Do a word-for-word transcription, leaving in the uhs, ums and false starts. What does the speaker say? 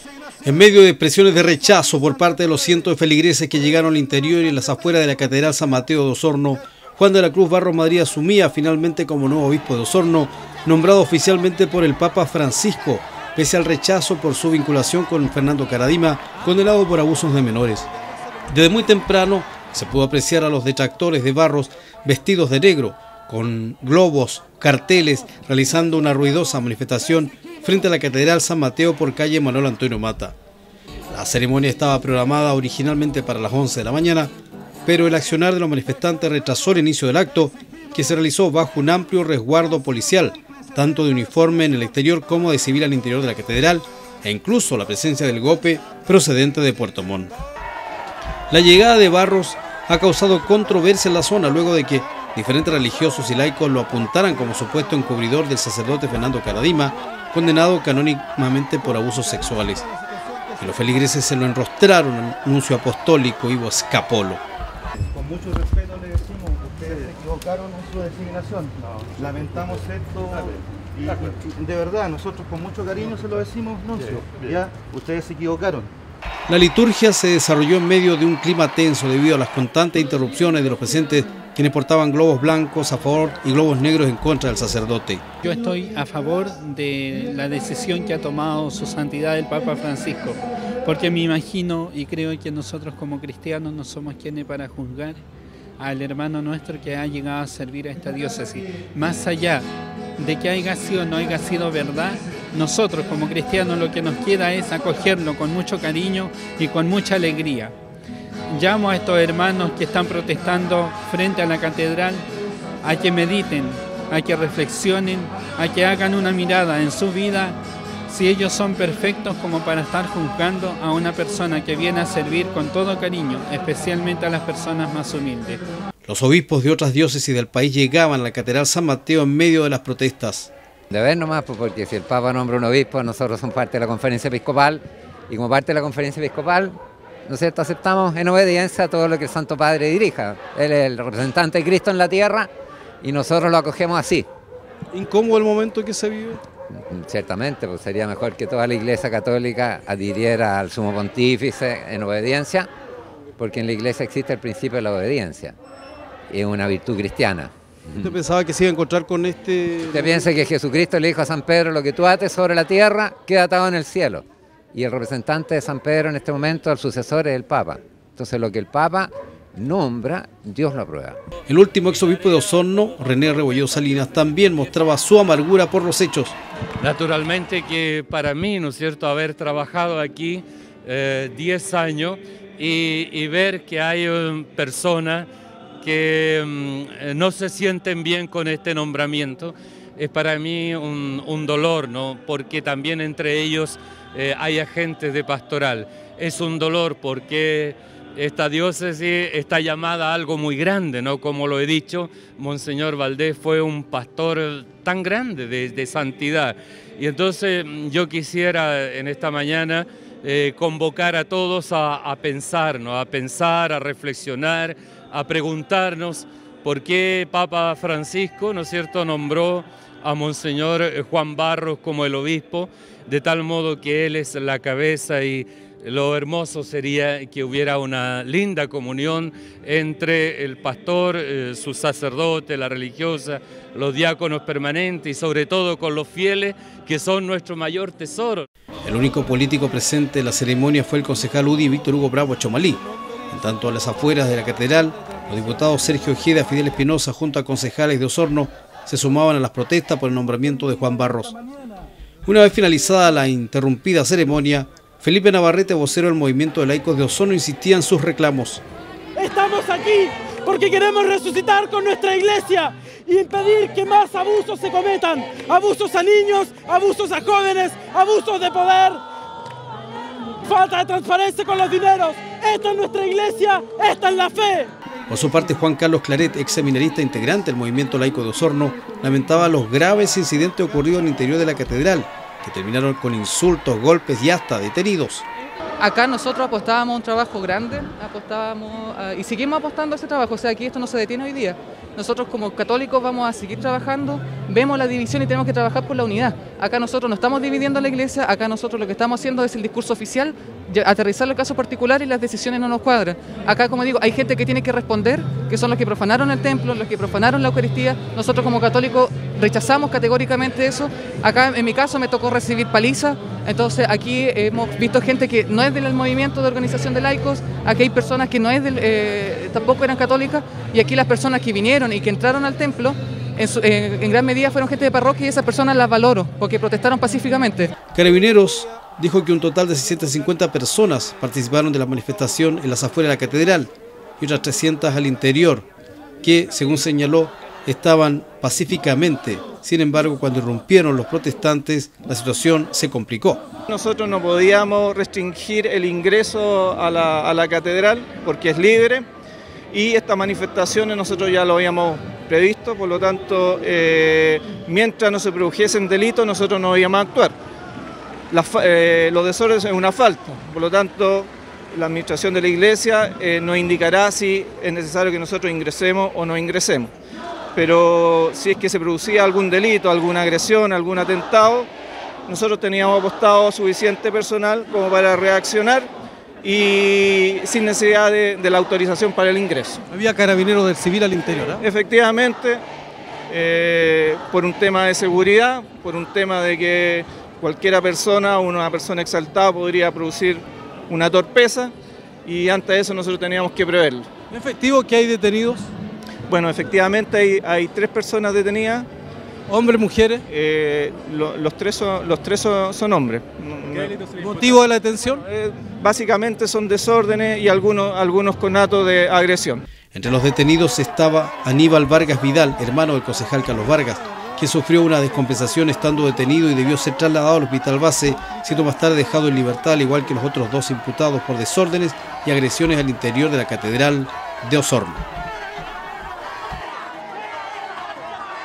En medio de presiones de rechazo por parte de los cientos de feligreses que llegaron al interior y en las afueras de la Catedral San Mateo de Osorno, Juan de la Cruz Barros Madrid asumía finalmente como nuevo obispo de Osorno, nombrado oficialmente por el Papa Francisco, pese al rechazo por su vinculación con Fernando Karadima, condenado por abusos de menores. Desde muy temprano se pudo apreciar a los detractores de Barros vestidos de negro, con globos, carteles, realizando una ruidosa manifestación frente a la Catedral San Mateo por calle Manuel Antonio Mata. La ceremonia estaba programada originalmente para las once de la mañana, pero el accionar de los manifestantes retrasó el inicio del acto, que se realizó bajo un amplio resguardo policial, tanto de uniforme en el exterior como de civil al interior de la catedral, e incluso la presencia del GOPE procedente de Puerto Montt. La llegada de Barros ha causado controversia en la zona luego de que diferentes religiosos y laicos lo apuntaran como supuesto encubridor del sacerdote Fernando Karadima, condenado canónicamente por abusos sexuales. Y los feligreses se lo enrostraron al nuncio apostólico Ivo Scapolo. Con mucho respeto le decimos, ustedes se equivocaron en su designación. No. Lamentamos esto y, y de verdad, nosotros con mucho cariño se lo decimos, nuncio. Ya, ustedes se equivocaron. La liturgia se desarrolló en medio de un clima tenso debido a las constantes interrupciones de los presentes, quienes portaban globos blancos a favor y globos negros en contra del sacerdote. Yo estoy a favor de la decisión que ha tomado su santidad el Papa Francisco, porque me imagino y creo que nosotros como cristianos no somos quienes para juzgar al hermano nuestro que ha llegado a servir a esta diócesis. Más allá de que haya sido o no haya sido verdad, nosotros como cristianos lo que nos queda es acogerlo con mucho cariño y con mucha alegría. Llamo a estos hermanos que están protestando frente a la catedral a que mediten, a que reflexionen, a que hagan una mirada en su vida, si ellos son perfectos como para estar juzgando a una persona que viene a servir con todo cariño, especialmente a las personas más humildes. Los obispos de otras diócesis del país llegaban a la Catedral San Mateo en medio de las protestas. De ver nomás, porque si el Papa nombra un obispo, nosotros somos parte de la conferencia episcopal, y como parte de la conferencia episcopal, ¿no es cierto?, aceptamos en obediencia todo lo que el Santo Padre dirija. Él es el representante de Cristo en la tierra y nosotros lo acogemos así. ¿Incómodo el momento que se vive? Ciertamente, pues sería mejor que toda la Iglesia Católica adhiriera al Sumo Pontífice en obediencia, porque en la Iglesia existe el principio de la obediencia, es una virtud cristiana. ¿Usted pensaba que se iba a encontrar con este...? Usted piensa que Jesucristo le dijo a San Pedro, lo que tú ates sobre la tierra, queda atado en el cielo. Y el representante de San Pedro en este momento, el sucesor, es el Papa. Entonces lo que el Papa nombra, Dios lo aprueba. El último exobispo de Osorno, René Rebolledo Salinas, también mostraba su amargura por los hechos. Naturalmente que para mí, ¿no es cierto?, haber trabajado aquí diez años y, y ver que hay um, personas que um, no se sienten bien con este nombramiento, es para mí un, un dolor, ¿no?, porque también entre ellos Eh, hay agentes de pastoral. Es un dolor porque esta diócesis está llamada a algo muy grande, ¿no? Como lo he dicho, Monseñor Valdés fue un pastor tan grande de, de santidad. Y entonces yo quisiera en esta mañana eh, convocar a todos a, a pensar, ¿no? A pensar, a reflexionar, a preguntarnos por qué Papa Francisco, ¿no es cierto?, nombró a Monseñor Juan Barros como el obispo, de tal modo que él es la cabeza, y lo hermoso sería que hubiera una linda comunión entre el pastor, eh, su sacerdote, la religiosa, los diáconos permanentes y sobre todo con los fieles, que son nuestro mayor tesoro. El único político presente en la ceremonia fue el concejal U D I Víctor Hugo Bravo Chomalí. En tanto, a las afueras de la catedral, los diputados Sergio Ojeda y Fidel Espinosa, junto a concejales de Osorno, se sumaban a las protestas por el nombramiento de Juan Barros. Una vez finalizada la interrumpida ceremonia, Felipe Navarrete, vocero del Movimiento de Laicos de Osorno, insistía en sus reclamos. Estamos aquí porque queremos resucitar con nuestra iglesia y impedir que más abusos se cometan. Abusos a niños, abusos a jóvenes, abusos de poder, falta de transparencia con los dineros. Esta es nuestra iglesia, esta es la fe. Por su parte, Juan Carlos Claret, ex seminarista integrante del Movimiento Laico de Osorno, lamentaba los graves incidentes ocurridos en el interior de la catedral, que terminaron con insultos, golpes y hasta detenidos. Acá nosotros apostábamos a un trabajo grande, apostábamos a, y seguimos apostando a ese trabajo, o sea, aquí esto no se detiene hoy día. Nosotros como católicos vamos a seguir trabajando vemos la división y tenemos que trabajar por la unidad. Acá nosotros no estamos dividiendo la iglesia, acá nosotros lo que estamos haciendo es el discurso oficial, aterrizar el caso particular y las decisiones no nos cuadran. Acá, como digo, hay gente que tiene que responder, que son los que profanaron el templo, los que profanaron la Eucaristía. Nosotros como católicos rechazamos categóricamente eso. Acá en mi caso me tocó recibir paliza, entonces aquí hemos visto gente que no es del movimiento de organización de laicos, aquí hay personas que no es del, eh, tampoco eran católicas, y aquí las personas que vinieron y que entraron al templo en, su, eh, en gran medida fueron gente de parroquia, y esas personas las valoro porque protestaron pacíficamente. Carabineros dijo que un total de seiscientas cincuenta personas participaron de la manifestación en las afueras de la catedral y otras trescientas al interior, que, según señaló, estaban pacíficamente. Sin embargo, cuando irrumpieron los protestantes, la situación se complicó. Nosotros no podíamos restringir el ingreso a la, a la catedral porque es libre, y estas manifestaciones nosotros ya lo habíamos previsto, por lo tanto, eh, mientras no se produjesen delitos, nosotros no íbamos a actuar. La, eh, los desórdenes es una falta, por lo tanto, la administración de la iglesia eh, nos indicará si es necesario que nosotros ingresemos o no ingresemos. Pero si es que se producía algún delito, alguna agresión, algún atentado, nosotros teníamos apostado suficiente personal como para reaccionar y sin necesidad de, de la autorización para el ingreso. ¿Había carabineros del civil al interior? ¿eh? Efectivamente, eh, por un tema de seguridad, por un tema de que cualquiera persona o una persona exaltada podría producir una torpeza, y ante eso nosotros teníamos que preverlo. ¿En efectivo qué hay detenidos? Bueno, efectivamente hay, hay tres personas detenidas. ¿Hombres, mujeres? Eh, lo, los tres, son, los tres son, son hombres. ¿Motivo de la detención? Eh, básicamente son desórdenes y algunos, algunos conatos de agresión. Entre los detenidos estaba Aníbal Vargas Vidal, hermano del concejal Carlos Vargas, que sufrió una descompensación estando detenido y debió ser trasladado al hospital base, siendo más tarde dejado en libertad, al igual que los otros dos imputados por desórdenes y agresiones al interior de la catedral de Osorno.